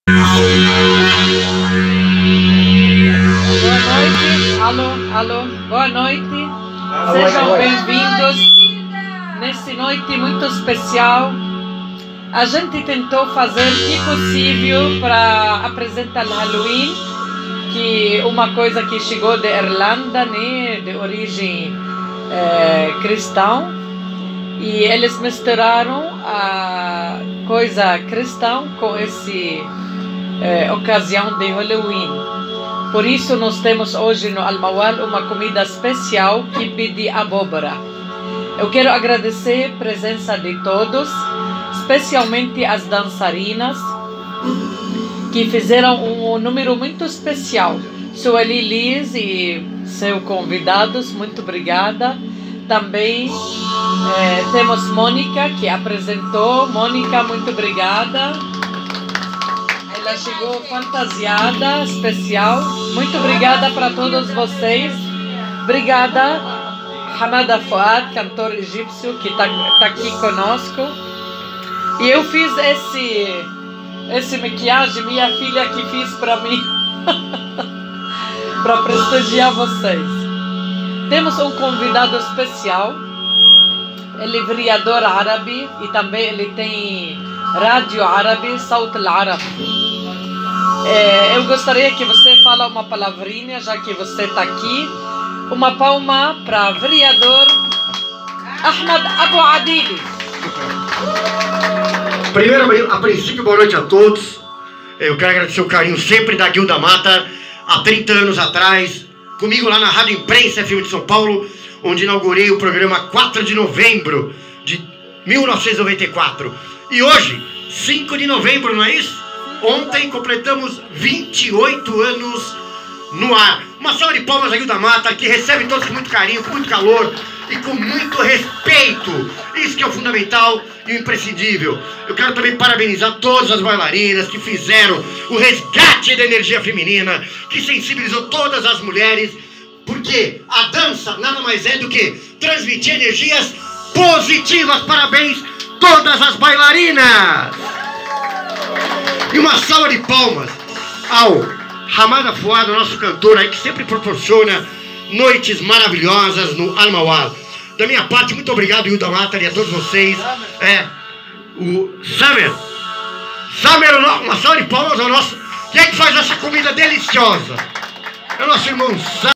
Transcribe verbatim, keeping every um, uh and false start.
Boa noite, alô, alô, boa noite, sejam bem-vindos nessa noite muito especial. A gente tentou fazer o que possível para apresentar o Halloween, que é uma coisa que chegou da Irlanda, né, de origem é, cristã, e eles misturaram a coisa cristã com essa é, ocasião de Halloween. Por isso nós temos hoje no Al-Mawal uma comida especial, kibbeh de abóbora. Eu quero agradecer a presença de todos, especialmente as dançarinas, que fizeram um número muito especial. Sueli Liz e seus convidados, muito obrigada. Também eh, temos Mônica, que apresentou. Mônica, muito obrigada. Ela chegou fantasiada, especial. Muito obrigada para todos vocês. Obrigada, Hamada Fuad, cantor egípcio, que está tá aqui conosco. E eu fiz esse, esse maquiagem, minha filha que fiz para mim, para prestigiar vocês. Temos um convidado especial, ele é vereador árabe e também ele tem rádio árabe, Saut al-Arab. É, eu gostaria que você fale uma palavrinha, já que você está aqui. Uma palma para vereador Ahmad Abu Adili. Primeiro, a princípio, boa noite a todos. Eu quero agradecer o carinho sempre da Guilda Mata. Há trinta anos atrás, comigo lá na Rádio Imprensa F M de São Paulo, onde inaugurei o programa quatro de novembro de mil novecentos e noventa e quatro. E hoje, cinco de novembro, não é isso? Ontem completamos vinte e oito anos no ar. Uma salva de palmas à Guilda Mata, que recebe todos com muito carinho, com muito calor e com muito respeito. Isso que é o fundamental e o imprescindível. Eu quero também parabenizar todas as bailarinas que fizeram o resgate da energia feminina, que sensibilizou todas as mulheres, porque a dança nada mais é do que transmitir energias positivas. Parabéns todas as bailarinas! E uma salva de palmas ao Hamada Fuad, o nosso cantor aí, que sempre proporciona noites maravilhosas no Al-Mawal. Da minha parte, muito obrigado, Guilda Mata, e a todos vocês. É, o Samer. Samer, uma salva de palmas ao nosso... Quem é que faz essa comida deliciosa? É o nosso irmão Samer.